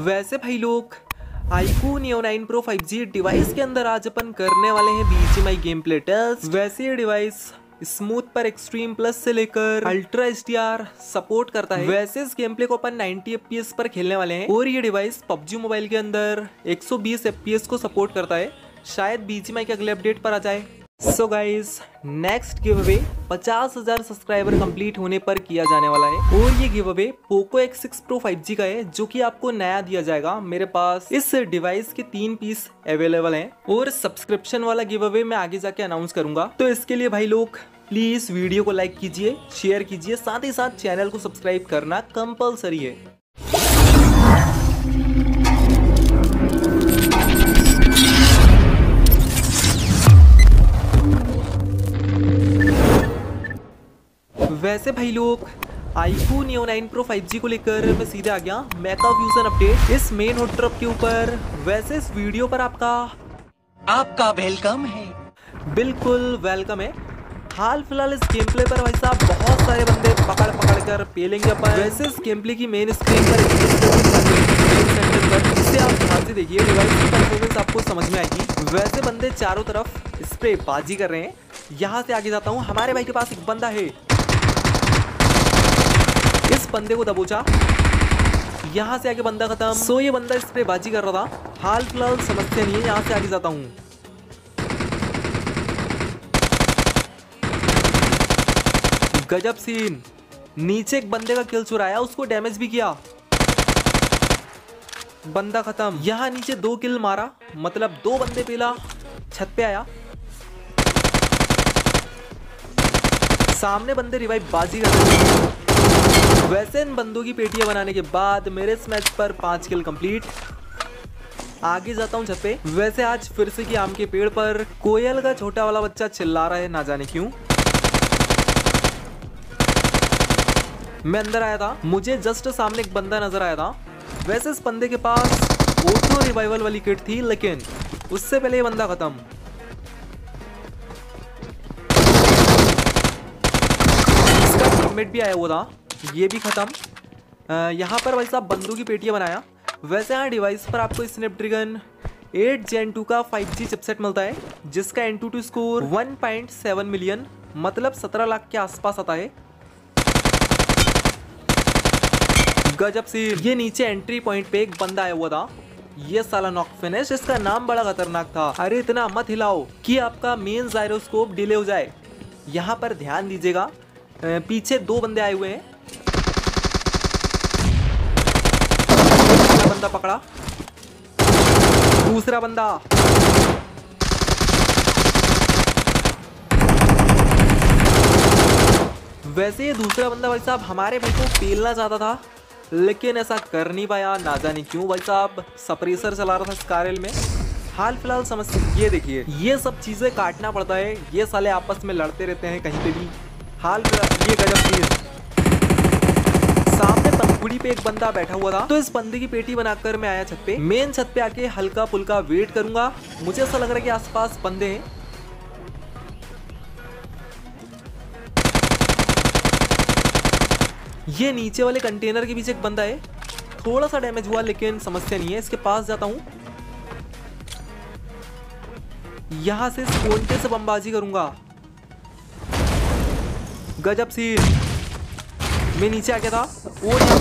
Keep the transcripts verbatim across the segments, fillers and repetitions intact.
वैसे भाई लोग iQOO Neo nine Pro five G device के अंदर आज अपन करने वाले हैं B G M I game play test. वैसे ये डिवाइस स्मूथ पर एक्सट्रीम प्लस से लेकर ultra H D R support करता है। वैसे इस गेम प्ले को अपन नाइंटी एफ पी एस पर खेलने वाले हैं और ये डिवाइस पबजी मोबाइल के अंदर one twenty F P S को सपोर्ट करता है। शायद बी जी एम आई के अगले अपडेट पर आ जाए। So guys, next giveaway पचास हजार सब्सक्राइबर कंप्लीट होने पर किया जाने वाला है और ये giveaway Poco X six pro five G का है, जो कि आपको नया दिया जाएगा। मेरे पास इस डिवाइस के तीन पीस अवेलेबल हैं और सब्सक्रिप्शन वाला गिव अवे मैं आगे जाके अनाउंस करूंगा। तो इसके लिए भाई लोग प्लीज वीडियो को लाइक कीजिए, शेयर कीजिए, साथ ही साथ चैनल को सब्सक्राइब करना कंपलसरी है। वैसे भाई लोग iQOO Neo nine Pro five G को लेकर मैं सीधे आ गया मेका फ्यूजन अपडेट इस मेन हॉट ड्रॉप के ऊपर। वैसे इस वीडियो पर आपका आपका वेलकम है। बिल्कुल वेलकम है। हाल फिलहाल इस गेम प्ले पर भाई साहब बहुत सारे बंदे पकड़ पकड़ कर पेलेंगे अपन। वैसे इस गेम प्ले की मेन स्क्रीन पर इसे आप ध्यान से देखिए, डिवाइस की परफॉर्मेंस आपको समझ में आएगी। वैसे बंदे चारों तरफ स्प्रे बाजी कर रहे हैं। यहाँ से आगे जाता हूँ, हमारे भाई के पास एक बंदा है, इस बंदे को दबोचा। यहाँ से आगे बंदा खत्म। सो ये बंदा स्प्रे बाजी कर रहा था। हाल फिलहाल समस्या नहीं है। यहाँ से आगे जाता हूँ, गजब सीन। नीचे एक बंदे का किल चुराया, उसको डैमेज भी किया, बंदा खत्म। यहाँ नीचे दो किल मारा, मतलब दो बंदे पेला। छत पे आया, सामने बंदे रिवाइव बाजी कर रहे हैं। वैसे इन बंदों की पेटियां बनाने के बाद मेरे इस मैच पर पांच किल कंप्लीट। आगे जाता हूँ छत पे। वैसे आज फिर से कि आम के पेड़ पर कोयल का छोटा वाला बच्चा चिल्ला रहा है, ना जाने क्यों। मैं अंदर आया था, मुझे जस्ट सामने एक बंदा नजर आया था। वैसे इस बंदे के पास ऑटो रिवाइवल वाली किट थी, लेकिन उससे पहले ये बंदा खत्म। इसका टीममेट भी आया हुआ था, ये भी खत्म। यहाँ पर भाई साहब बंदूक की पेटियां बनाया। वैसे यहाँ डिवाइस पर आपको स्नैपड्रैगन एट जेन टू का फाइव जी चिपसेट मिलता है, जिसका AnTuTu score one point seven million मतलब सत्रह लाख के आसपास आता है। गजब सी। ये नीचे एंट्री पॉइंट पे एक बंदा आया हुआ था, ये साला नॉक फिनिश। इसका नाम बड़ा खतरनाक था। अरे इतना मत हिलाओ कि आपका मेन जायरोस्कोप डिले हो जाए। यहाँ पर ध्यान दीजिएगा, पीछे दो बंदे आए हुए हैं। बंदा पकड़ा, दूसरा बंदा। वैसे ये दूसरा बंदा भाई साहब हमारे भाई को पेलना चाहता था, लेकिन ऐसा कर नहीं पाया, ना जाने क्यों। भाई साहब सप्रेसर चला रहा था स्कारल में। हाल फिलहाल समस्या ये देखिए, ये सब चीजें काटना पड़ता है। ये साले आपस में लड़ते रहते हैं कहीं पे भी। हाल फिलहाल ये गजब चीज। सामने पंखुड़ी पे एक बंदा बैठा हुआ था, तो इस बंदे की पेटी बनाकर मैं आया छत पे। मेन छत पे आके हल्का फुल्का वेट करूंगा। मुझे ऐसा लग रहा है कि आसपास बंदे हैं। ये नीचे वाले कंटेनर के पीछे एक बंदा है, थोड़ा सा डैमेज हुआ लेकिन समस्या नहीं है। इसके पास जाता हूं, यहां से स्पोंटे से बमबाजी करूंगा। गजब सीन। मैं नीचे आ गया था और यहाँ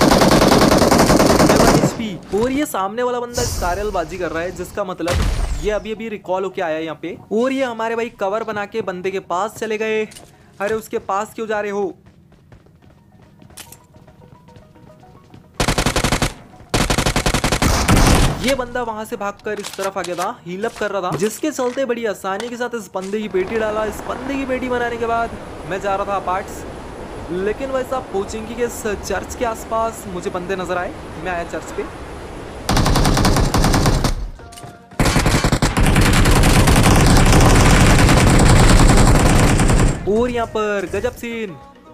पे और ये सामने वाला बंदा स्कारल बाजी कर रहा है, जिसका मतलब ये अभी अभी रिकॉल होके आया है यहाँ पे। और ये हमारे भाई कवर बना के बंदे के पास चले गए। अरे उसके पास क्यों जा रहे हो? ये बंदा वहां से भागकर इस तरफ आ गया था, हील अप कर रहा था, जिसके चलते बड़ी आसानी के साथ इस बंदे की पेटी डाला। इस बंदे की पेटी बनाने के बाद मैं जा रहा था पार्ट्स, लेकिन वैसा पोचिंकी के चर्च के आसपास मुझे बंदे नजर आए। मैं आया चर्च पे, और यहाँ पर गजब सीन।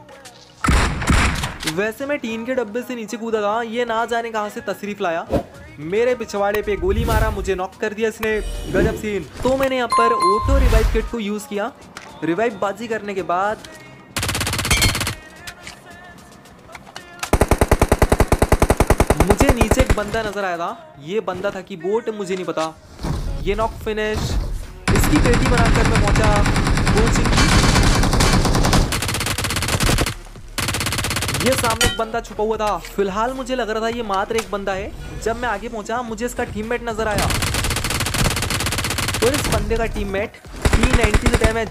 वैसे मैं टीन के डब्बे से नीचे कूदा था, ये ना जाने कहां से तशरीफ लाया, मेरे पिछवाड़े पे गोली मारा, मुझे नॉक कर दिया इसने। गजब सीन। तो मैंने यहाँ पर ऑटो रिवाइव किट को यूज किया। रिवाइव बाजी करने के बाद मुझे नीचे एक बंदा नजर आया था, ये बंदा था कि बोट मुझे नहीं पता। ये नॉक फिनिश, इसकी पेटी बनाकर मैं पहुंचा कोचिंग की। ये सामने एक बंदा छुपा हुआ था, फिलहाल मुझे लग रहा था ये मात्र एक बंदा है। जब मैं आगे पहुंचा मुझे इसका टीममेट नजर आया और इस बंदे का टीममेट पी नाइंटी से डैमेज।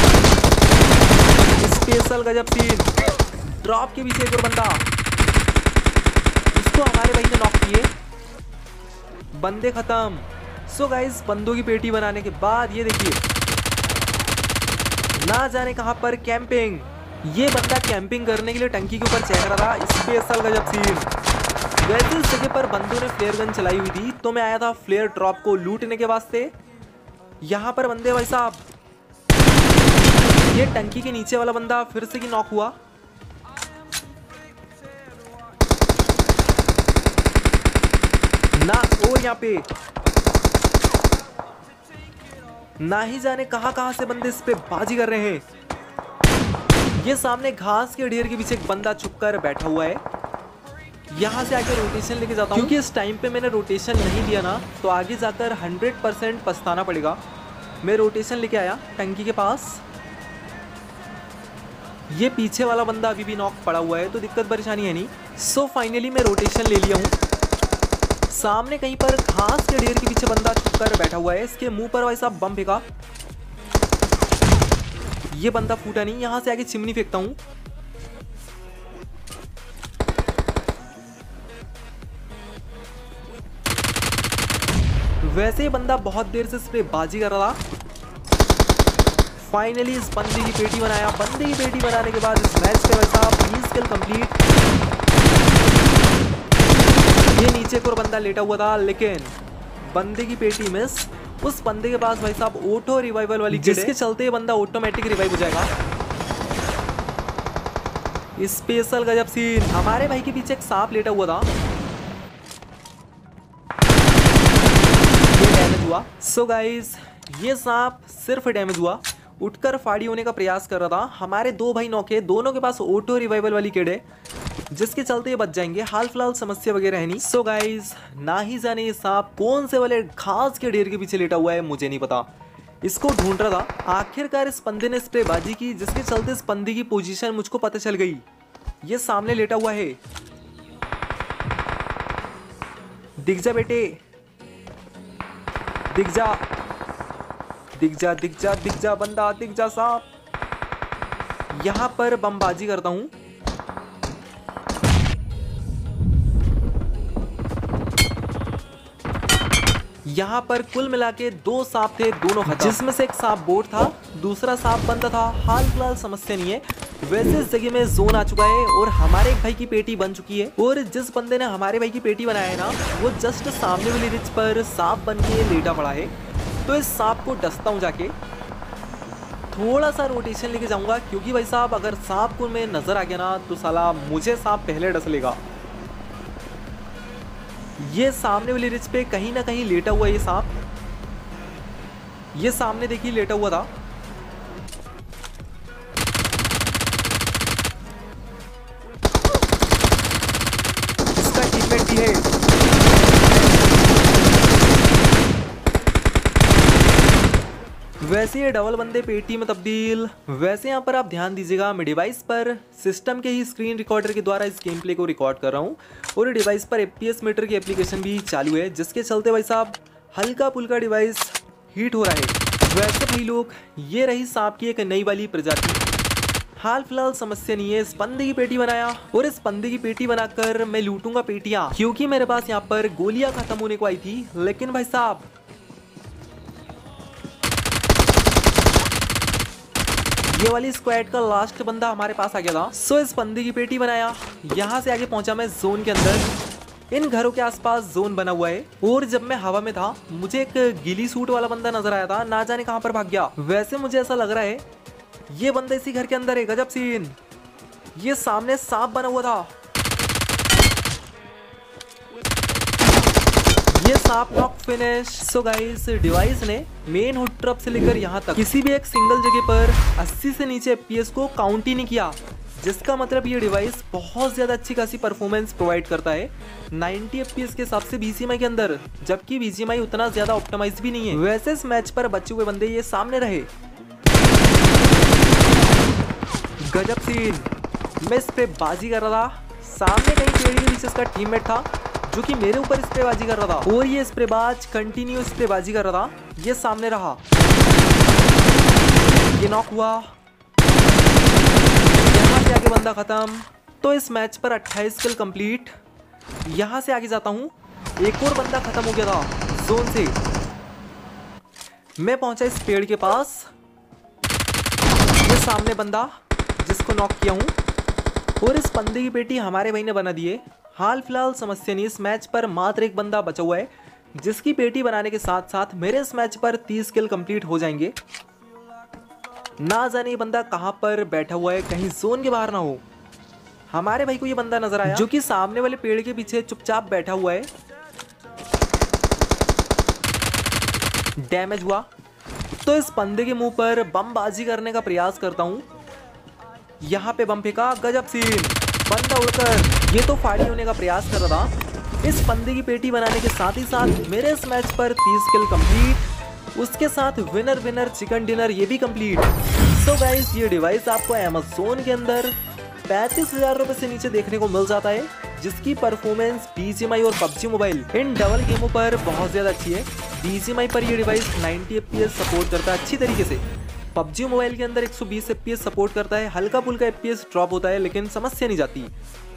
स्पेशल गजब सीन, ड्रॉप के पीछे एक और बंदा, इसको हमारे भाई ने नॉक किए, बंदे खत्म। सो गाइस बंदों की पेटी बनाने के बाद ये देखिए ना जाने कहां पर कैंपिंग। ये बंदा कैंपिंग करने के लिए टंकी के ऊपर चढ़ रहा था। स्पेशल गजब सीन। वैसे इस जगह पर बंदों ने फ्लेयर गन चलाई हुई थी तो मैं आया था फ्लेयर ड्रॉप को लूटने के वास्ते। यहाँ पर बंदे भाई साहब, ये टंकी के नीचे वाला बंदा फिर से की नॉक हुआ। ना और यहाँ पे ना ही जाने कहां कहां से बंदे इस पे बाजी कर रहे हैं। ये सामने घास के ढेर के पीछे एक बंदा छुपकर बैठा हुआ है। यहाँ से आगे रोटेशन लेके जाता हूँ क्योंकि इस टाइम पे मैंने रोटेशन नहीं लिया ना तो आगे जाकर हंड्रेड परसेंट पछताना पड़ेगा। मैं रोटेशन लेके आया टंकी के पास। ये पीछे वाला बंदा अभी भी नॉक पड़ा हुआ है तो दिक्कत परेशानी है नहीं। सो फाइनली मैं रोटेशन ले लिया हूँ। सामने कहीं पर घास के ढेर के पीछे बंदा छुपकर बैठा हुआ है। इसके मुंह पर भाई साहब बम फेंका, ये बंदा फूटा नहीं। यहां से आगे चिमनी फेंकता हूं। वैसे ही बंदा बहुत देर से इस पे बाजी कर रहा था। फाइनली इस बंदे की पेटी बनाया। बंदे की पेटी बनाने के बाद इस मैच के वैसा बीस किल कंप्लीट। ये नीचे को बंदा लेटा हुआ था लेकिन बंदे की पेटी मिस। उस बंदे के पास भाई साहब ऑटो रिवाइवल वाली किट है जिसके चलते ये बंदा ऑटोमेटिक रिवाइव हो जाएगा। स्पेशल गजब सीन। हमारे भाई के पीछे एक सांप लेटा हुआ था, ये डैमेज हुआ। सो गाइस ये सांप सिर्फ डैमेज हुआ, उठकर फाड़ी होने का प्रयास कर रहा था। हमारे दो भाई नौके, दोनों के पास ऑटो रिवाइवल वाली किट है जिसके चलते ये बच जाएंगे। हाल फिलहाल समस्या वगैरह है नहीं। सो गाइस ना ही जाने ये सांप कौन से वाले घास के ढेर के पीछे लेटा हुआ है मुझे नहीं पता, इसको ढूंढ रहा था। आखिरकार इस बंदे ने स्प्रे बाजी की जिसके चलते इस बंदे की पोजीशन मुझको पता चल गई। ये सामने लेटा हुआ है, दिख जा बेटे, दिख जा दिख जा दिख जा दिख जा बंदा, दिख जा सांप। यहां पर बमबाजी करता हूं। यहाँ पर कुल मिला के दो सांप थे, दोनों खत्म, जिसमें से एक सांप बोट था, दूसरा सांप बंदा था। हाल फिलहाल समस्या नहीं है। वैसे इस जगह में जोन आ चुका है और हमारे भाई की पेटी बन चुकी है। और जिस बंदे ने हमारे भाई की पेटी बनाया है ना वो जस्ट सामने वाली रिच पर सांप बन के लेटा पड़ा है। तो इस सांप को डसता हूँ जाके, थोड़ा सा रोटेशन लेके जाऊंगा क्योंकि भाई साहब अगर सांप को मैं नजर आ गया ना तो साला मुझे सांप पहले डस लेगा। ये सामने वाली रिच पे कहीं ना कहीं लेटा हुआ ये सांप, ये सामने देखिए लेटा हुआ था। इसका टीममेट भी है। वैसे ये डबल बंदे पेटी में तब्दील। वैसे यहाँ पर आप ध्यान दीजिएगा, मैं डिवाइस पर सिस्टम के ही स्क्रीन रिकॉर्डर के द्वारा इस गेम प्ले को रिकॉर्ड कर रहा हूँ और डिवाइस पर एफपीएस मीटर की एप्लीकेशन भी चालू है जिसके चलते भाई साहब हल्का फुल्का डिवाइस हीट हो रहा है। वैसे भाई लोग ये रही सांप की एक नई वाली प्रजाति। हाल फिलहाल समस्या नहीं है। इस बंदे की पेटी बनाया और इस बंदे की पेटी बनाकर मैं लूटूंगा पेटियां क्योंकि मेरे पास यहाँ पर गोलियां खत्म होने को आई थी। लेकिन भाई साहब ये वाली स्क्वाड का लास्ट बंदा हमारे पास आ गया था। सो इस बंदे की पेटी बनाया, यहाँ से आगे पहुंचा मैं जोन के अंदर। इन घरों के आसपास जोन बना हुआ है और जब मैं हवा में था मुझे एक गिली सूट वाला बंदा नजर आया था, ना जाने कहां पर भाग गया। वैसे मुझे ऐसा लग रहा है ये बंदा इसी घर के अंदर है। गजब सीन। ये सामने सांप बना हुआ था, ये सांप knock finish. So guys device ने मेन हुड ट्रप से लेकर यहाँ तक किसी भी एक सिंगल जगह पर अस्सी से नीचे एफपीएस को काउंट ही नहीं किया। जिसका मतलब ये डिवाइस बहुत ज्यादा अच्छी खासी परफॉर्मेंस प्रोवाइड करता है नाइंटी एफ पी एस के हिसाब से बीजीएमआई के अंदर, जबकि बीजीएमआई उतना ज्यादा ऑप्टिमाइज भी नहीं है। वैसे इस मैच पर बचे हुए बंदे ये सामने रहे, गजब सीन। मैं इस पे बाजी कर रहा था, सामने कहीं पेड़ के पीछे इसका टीममेट था जो कि मेरे ऊपर स्प्रेबाजी कर रहा था और ये स्प्रेबाज कंटिन्यू स्प्रेबाजी कर रहा था। ये सामने रहा, ये नॉक हुआ, यहाँ से आगे बंदा खत्म। तो इस मैच पर अट्ठाईस किल कंप्लीट। यहाँ से आगे जाता हूँ, एक और बंदा खत्म हो गया था जोन से। मैं पहुंचा इस पेड़ के पास, ये सामने बंदा जिसको नॉक किया हूँ और इस बंदे की पेटी हमारे भाई ने बना दी है। हाल फिलहाल समस्या नहीं, इस मैच पर मात्र एक बंदा बचा हुआ है जिसकी पेटी बनाने के साथ साथ मेरे इस मैच पर तीस किल कंप्लीट हो जाएंगे। ना जाने ये बंदा कहां पर बैठा हुआ है, कहीं जोन के बाहर ना हो। हमारे भाई को ये बंदा नजर आया जो कि सामने वाले पेड़ के पीछे चुपचाप बैठा हुआ है। डैमेज हुआ तो इस बंदे के मुंह पर बमबाजी करने का प्रयास करता हूं। यहाँ पे बम फेंका, गजब सीन। बंदा उड़कर ये तो फाड़ी होने का प्रयास कर रहा था। इस बंदे की पेटी बनाने के साथ ही साथ मेरे इस मैच पर तीस किल कंप्लीट, उसके साथ विनर विनर चिकन डिनर ये भी कंप्लीट। सो गाइस, ये डिवाइस आपको अमेज़न के अंदर पैंतीस हजार रुपए से नीचे देखने को मिल जाता है, जिसकी परफॉर्मेंस बीजीएमआई और पबजी मोबाइल इन डबल गेमों पर बहुत ज्यादा अच्छी है। बीजीएमआई पर ये device ninety F P S support करता है अच्छी तरीके से। पबजी मोबाइल के अंदर एक सौ बीस एफ पी एस सपोर्ट करता है, हल्का फुल्का एफ पी एस ड्रॉप होता है लेकिन समस्या नहीं जाती।